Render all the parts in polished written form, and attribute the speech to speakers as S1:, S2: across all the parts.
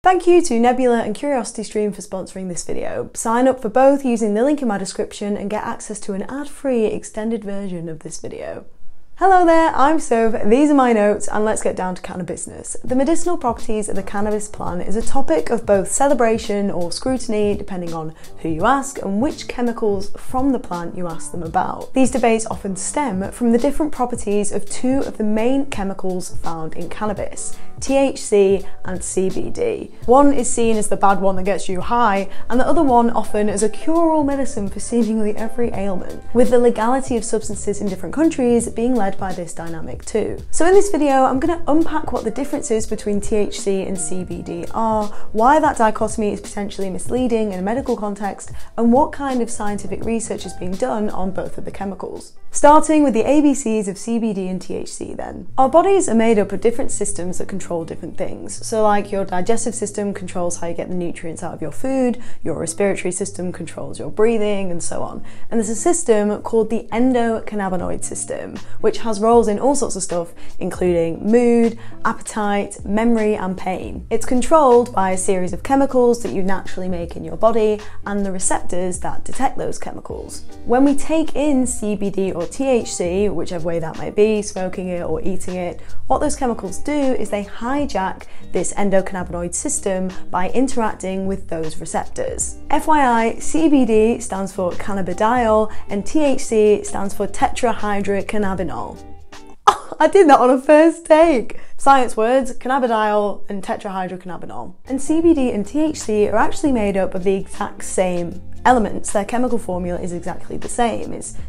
S1: Thank you to Nebula and CuriosityStream for sponsoring this video. Sign up for both using the link in my description and get access to an ad-free extended version of this video. Hello there, I'm Soph, these are my notes, and let's get down to cannabis business. The medicinal properties of the cannabis plant is a topic of both celebration or scrutiny, depending on who you ask and which chemicals from the plant you ask them about. These debates often stem from the different properties of two of the main chemicals found in cannabis, THC and CBD. One is seen as the bad one that gets you high, and the other one often as a cure-all medicine for seemingly every ailment, with the legality of substances in different countries being led by this dynamic too. So in this video, I'm going to unpack what the differences between THC and CBD are, why that dichotomy is potentially misleading in a medical context, and what kind of scientific research is being done on both of the chemicals. Starting with the ABCs of CBD and THC then. Our bodies are made up of different systems that control different things. So like your digestive system controls how you get the nutrients out of your food, your respiratory system controls your breathing, and so on. And there's a system called the endocannabinoid system, which has roles in all sorts of stuff, including mood, appetite, memory, and pain. It's controlled by a series of chemicals that you naturally make in your body and the receptors that detect those chemicals. When we take in CBD or THC, whichever way that might be, smoking it or eating it, what those chemicals do is they hijack this endocannabinoid system by interacting with those receptors. FYI, CBD stands for cannabidiol and THC stands for tetrahydrocannabinol. I did that on a first take. Science words, cannabidiol and tetrahydrocannabinol. And CBD and THC are actually made up of the exact same elements. Their chemical formula is exactly the same. It's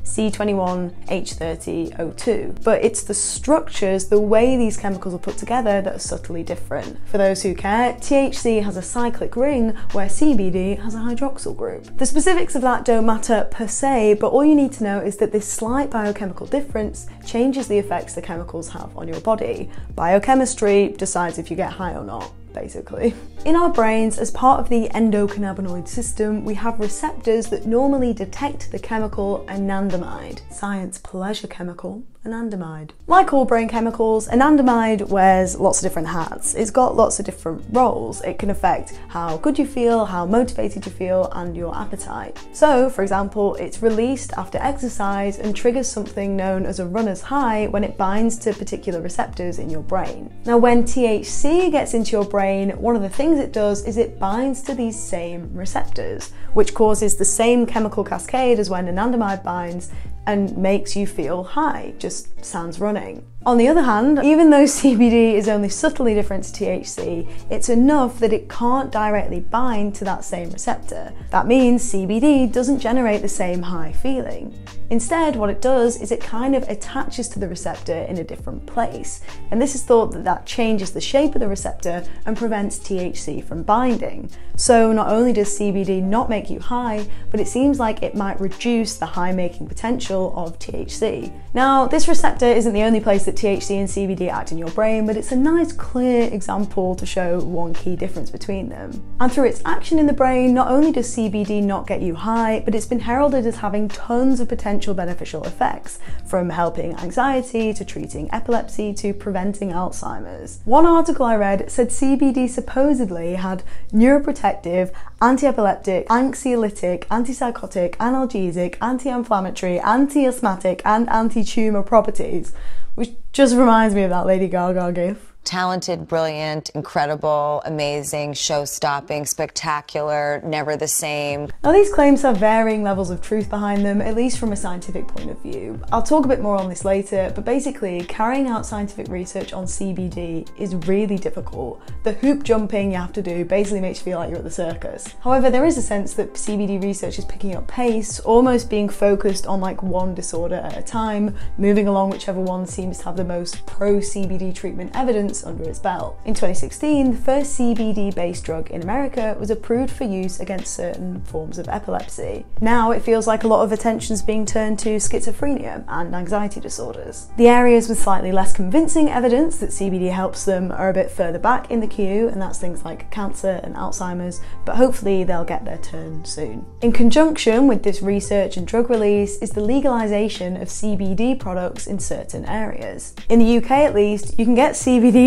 S1: C21H30O2. But it's the structures, the way these chemicals are put together, that are subtly different. For those who care, THC has a cyclic ring where CBD has a hydroxyl group. The specifics of that don't matter per se, but all you need to know is that this slight biochemical difference changes the effects the chemicals have on your body. Biochemistry decides if you get high or not, basically. In our brains, as part of the endocannabinoid system, we have receptors that normally detect the chemical anandamide. Science pleasure chemical, anandamide. Like all brain chemicals, anandamide wears lots of different hats. It's got lots of different roles. It can affect how good you feel, how motivated you feel, and your appetite. So, for example, it's released after exercise and triggers something known as a runner's high when it binds to particular receptors in your brain. Now, when THC gets into your brain, one of the things it does is it binds to these same receptors, which causes the same chemical cascade as when anandamide binds and makes you feel high, just sans running. On the other hand, even though CBD is only subtly different to THC, it's enough that it can't directly bind to that same receptor. That means CBD doesn't generate the same high feeling. Instead, what it does is it kind of attaches to the receptor in a different place, and this is thought that changes the shape of the receptor and prevents THC from binding. So not only does CBD not make you high, but it seems like it might reduce the high-making potential of THC. Now, this receptor isn't the only place that THC and CBD act in your brain, but it's a nice clear example to show one key difference between them. And through its action in the brain, not only does CBD not get you high, but it's been heralded as having tons of potential beneficial effects, from helping anxiety to treating epilepsy to preventing Alzheimer's. One article I read said CBD supposedly had neuroprotective, anti-epileptic, anxiolytic, antipsychotic, analgesic, anti-inflammatory, anti-asthmatic, and anti-tumor properties, which just reminds me of that Lady Gaga gif.
S2: Talented, brilliant, incredible, amazing, show-stopping, spectacular, never the same.
S1: Now, these claims have varying levels of truth behind them, at least from a scientific point of view. I'll talk a bit more on this later, but basically, carrying out scientific research on CBD is really difficult. The hoop jumping you have to do basically makes you feel like you're at the circus. However, there is a sense that CBD research is picking up pace, almost being focused on like one disorder at a time, moving along whichever one seems to have the most pro-CBD treatment evidence under its belt. In 2016, the first CBD-based drug in America was approved for use against certain forms of epilepsy. Now it feels like a lot of attention is being turned to schizophrenia and anxiety disorders. The areas with slightly less convincing evidence that CBD helps them are a bit further back in the queue, and that's things like cancer and Alzheimer's, but hopefully they'll get their turn soon. In conjunction with this research and drug release is the legalization of CBD products in certain areas. In the UK at least, you can get CBD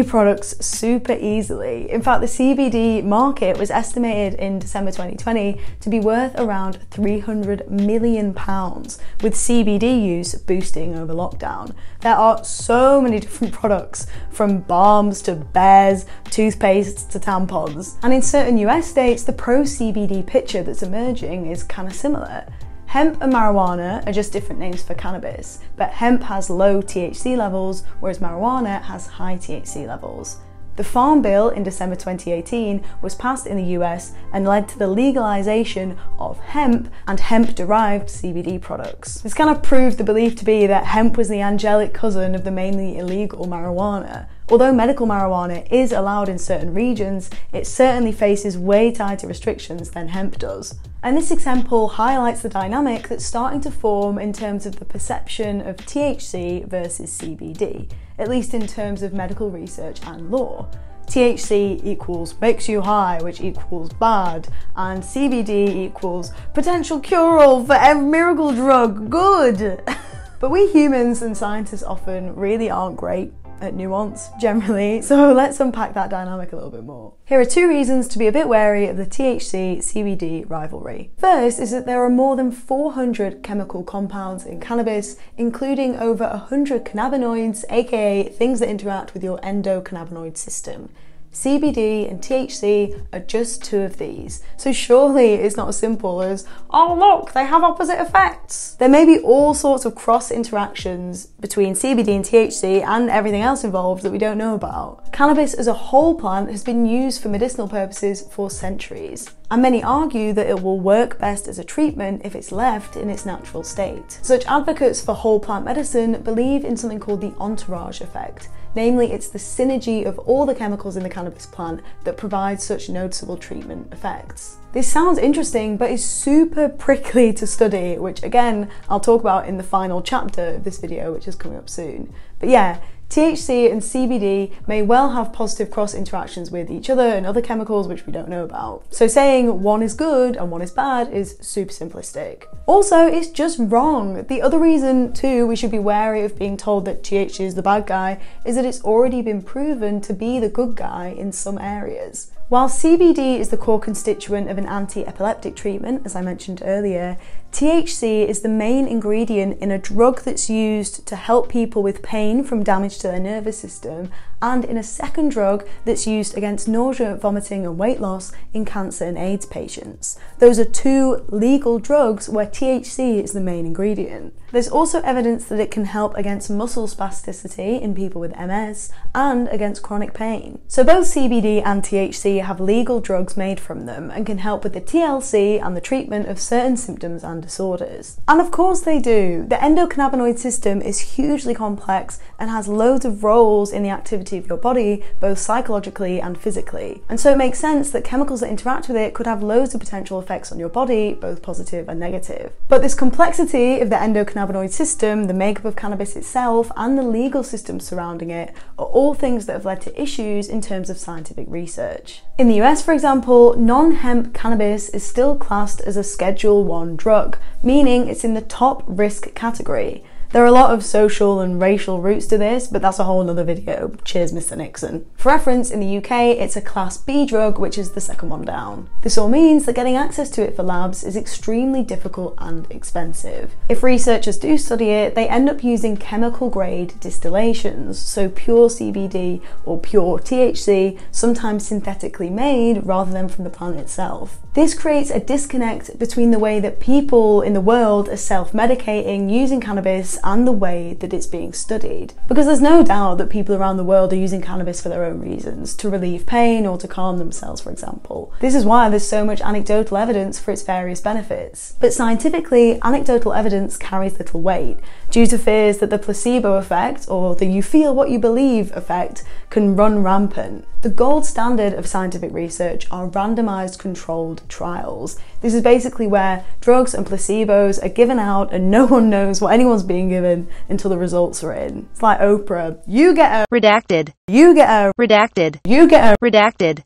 S1: CBD products super easily. In fact, the CBD market was estimated in December 2020 to be worth around £300 million, with CBD use boosting over lockdown. There are so many different products, from balms to bears, toothpaste to tampons. And in certain US states, the pro-CBD picture that's emerging is kind of similar. Hemp and marijuana are just different names for cannabis, but hemp has low THC levels, whereas marijuana has high THC levels. The Farm Bill in December 2018 was passed in the US and led to the legalization of hemp and hemp-derived CBD products. This kind of proved the belief to be that hemp was the angelic cousin of the mainly illegal marijuana. Although medical marijuana is allowed in certain regions, it certainly faces way tighter restrictions than hemp does. And this example highlights the dynamic that's starting to form in terms of the perception of THC versus CBD, at least in terms of medical research and law. THC equals makes you high, which equals bad, and CBD equals potential cure-all for every miracle drug, good! But we humans and scientists often really aren't great at nuance, generally, so let's unpack that dynamic a little bit more. Here are 2 reasons to be a bit wary of the THC-CBD rivalry. First is that there are more than 400 chemical compounds in cannabis, including over 100 cannabinoids, aka things that interact with your endocannabinoid system. CBD and THC are just 2 of these, so surely it's not as simple as, oh look, they have opposite effects. There may be all sorts of cross interactions between CBD and THC and everything else involved that we don't know about. Cannabis as a whole plant has been used for medicinal purposes for centuries, and many argue that it will work best as a treatment if it's left in its natural state. Such advocates for whole plant medicine believe in something called the entourage effect. Namely, it's the synergy of all the chemicals in the cannabis plant that provides such noticeable treatment effects. This sounds interesting, but is super prickly to study, which again, I'll talk about in the final chapter of this video, which is coming up soon. But yeah, THC and CBD may well have positive cross interactions with each other and other chemicals which we don't know about. So saying one is good and one is bad is super simplistic. Also, it's just wrong. The other reason too we should be wary of being told that THC is the bad guy is that it's already been proven to be the good guy in some areas. While CBD is the core constituent of an anti-epileptic treatment, as I mentioned earlier, THC is the main ingredient in a drug that's used to help people with pain from damage to their nervous system, and in a second drug that's used against nausea, vomiting and weight loss in cancer and AIDS patients. Those are 2 legal drugs where THC is the main ingredient. There's also evidence that it can help against muscle spasticity in people with MS and against chronic pain. So both CBD and THC have legal drugs made from them and can help with the TLC and the treatment of certain symptoms and disorders. And of course they do. The endocannabinoid system is hugely complex and has loads of roles in the activity of your body, both psychologically and physically. And so it makes sense that chemicals that interact with it could have loads of potential effects on your body, both positive and negative. But this complexity of the endocannabinoid system, the makeup of cannabis itself, and the legal system surrounding it are all things that have led to issues in terms of scientific research. In the US, for example, non-hemp cannabis is still classed as a Schedule 1 drug, meaning it's in the top risk category. There are a lot of social and racial roots to this, but that's a whole nother video. Cheers, Mr. Nixon. For reference, in the UK, it's a Class B drug, which is the second one down. This all means that getting access to it for labs is extremely difficult and expensive. If researchers do study it, they end up using chemical grade distillations, so pure CBD or pure THC, sometimes synthetically made rather than from the plant itself. This creates a disconnect between the way that people in the world are self-medicating using cannabis and the way that it's being studied. Because there's no doubt that people around the world are using cannabis for their own reasons, to relieve pain or to calm themselves, for example. This is why there's so much anecdotal evidence for its various benefits. But scientifically, anecdotal evidence carries little weight, due to fears that the placebo effect, or the you feel what you believe effect, can run rampant. The gold standard of scientific research are randomized controlled trials. This is basically where drugs and placebos are given out and no one knows what anyone's being given until the results are in. It's like Oprah. You get a redacted. You get a redacted. You get a redacted.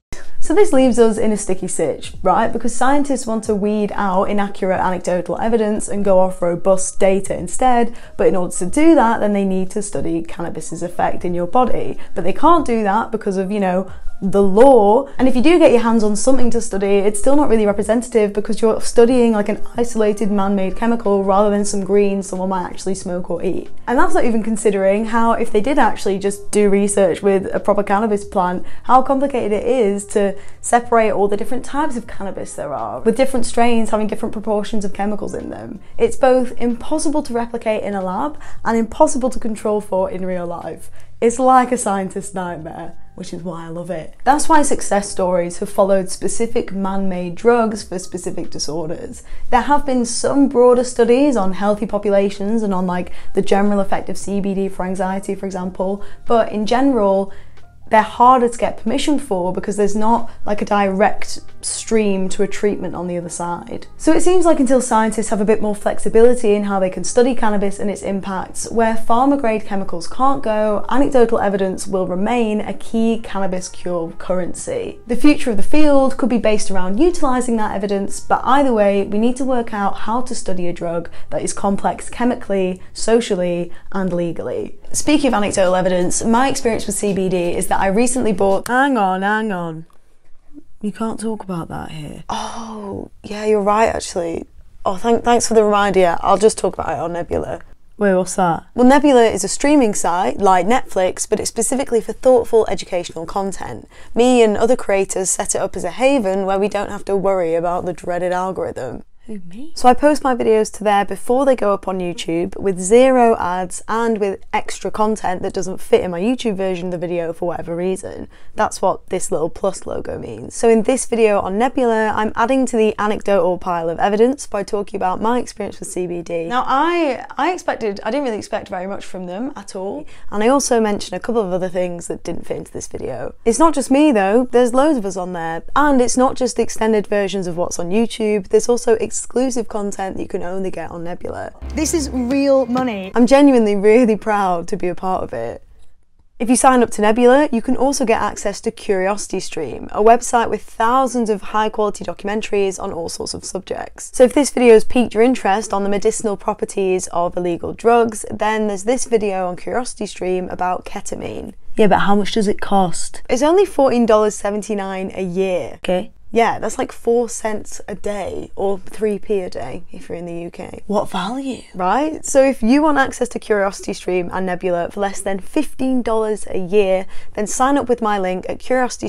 S1: So this leaves us in a sticky sitch, right? Because scientists want to weed out inaccurate anecdotal evidence and go off robust data instead, but in order to do that, then they need to study cannabis's effect in your body. But they can't do that because of, you know, the law. And if you do get your hands on something to study, it's still not really representative because you're studying like an isolated man-made chemical rather than some greens someone might actually smoke or eat. And that's not even considering how, if they did actually just do research with a proper cannabis plant, how complicated it is to separate all the different types of cannabis there are, with different strains having different proportions of chemicals in them. It's both impossible to replicate in a lab and impossible to control for in real life. It's like a scientist's nightmare, which is why I love it. That's why success stories have followed specific man-made drugs for specific disorders. There have been some broader studies on healthy populations and on like the general effect of CBD for anxiety, for example, but in general, they're harder to get permission for because there's not like a direct stream to a treatment on the other side. So it seems like until scientists have a bit more flexibility in how they can study cannabis and its impacts, where pharma-grade chemicals can't go, anecdotal evidence will remain a key cannabis cure currency. The future of the field could be based around utilising that evidence, but either way, we need to work out how to study a drug that is complex chemically, socially, and legally. Speaking of anecdotal evidence, my experience with CBD is that I recently bought... Hang on. You can't talk about that here. Oh, yeah, you're right, actually. Oh, thanks for the reminder. Yeah, I'll just talk about it on Nebula. Wait, what's that? Well, Nebula is a streaming site like Netflix, but it's specifically for thoughtful educational content. Me and other creators set it up as a haven where we don't have to worry about the dreaded algorithm. Who, me? So I post my videos to there before they go up on YouTube with 0 ads and with extra content that doesn't fit in my YouTube version of the video for whatever reason. That's what this little plus logo means. So in this video on Nebula, I'm adding to the anecdotal pile of evidence by talking about my experience with CBD. Now I didn't really expect very much from them at all. And I also mentioned a couple of other things that didn't fit into this video. It's not just me though, there's loads of us on there. And it's not just the extended versions of what's on YouTube, there's also exclusive content that you can only get on Nebula. This is real money. I'm genuinely really proud to be a part of it. If you sign up to Nebula, you can also get access to CuriosityStream, a website with thousands of high-quality documentaries on all sorts of subjects. So if this video has piqued your interest on the medicinal properties of illegal drugs, then there's this video on CuriosityStream about ketamine. Yeah, but how much does it cost? It's only $14.79 a year. Okay. Yeah, that's like 4 cents a day, or 3p a day if you're in the UK. What value? Right? So if you want access to CuriosityStream and Nebula for less than $15 a year, then sign up with my link at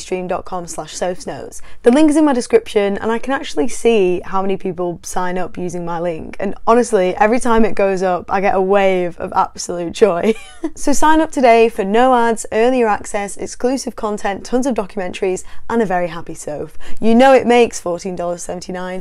S1: curiositystream.com/sophsnotes. The link is in my description and I can actually see how many people sign up using my link. And honestly, every time it goes up, I get a wave of absolute joy. So sign up today for no ads, earlier access, exclusive content, tons of documentaries, and a very happy Soph. You know it makes $14.79.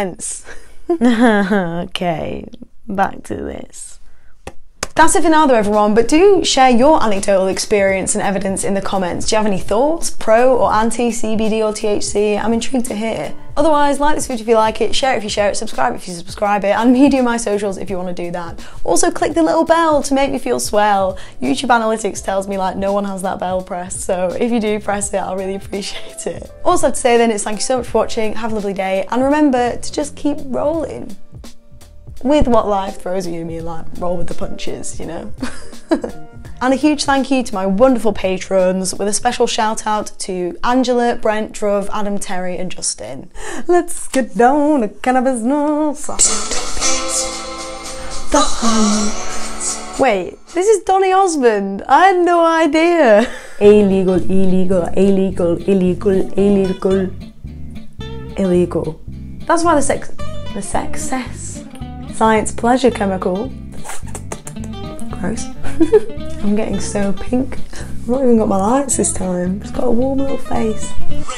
S1: Okay, back to this. That's it for now though, everyone, but do share your anecdotal experience and evidence in the comments. Do you have any thoughts, pro or anti CBD or THC? I'm intrigued to hear. Otherwise, like this video if you like it, share it if you share it, subscribe if you subscribe it, and me do my socials if you want to do that. Also click the little bell to make me feel swell. YouTube analytics tells me like no one has that bell pressed, so if you do press it, I'll really appreciate it. Also to say then is thank you so much for watching, have a lovely day, and remember to just keep rolling with what life throws at you. Me, like, roll with the punches, you know? And a huge thank you to my wonderful patrons, with a special shout out to Angela, Brent, Dhruv, Adam, Terry, and Justin. Let's get down to cannabis now. Wait, this is Donny Osmond. I had no idea. Illegal, illegal, illegal, illegal, illegal, illegal. That's why the success. Science pleasure chemical. Gross. I'm getting so pink. I've not even got my lights this time. Just got a warm little face.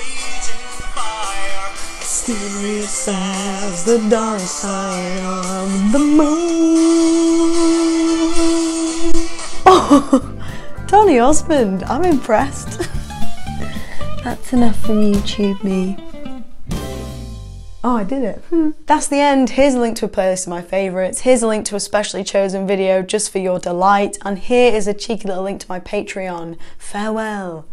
S1: Mysterious as the dark side of the moon. Oh, Donny Osmond, I'm impressed. That's enough from YouTube, me. Oh, I did it. That's the end. Here's a link to a playlist of my favourites. Here's a link to a specially chosen video just for your delight. And here is a cheeky little link to my Patreon. Farewell.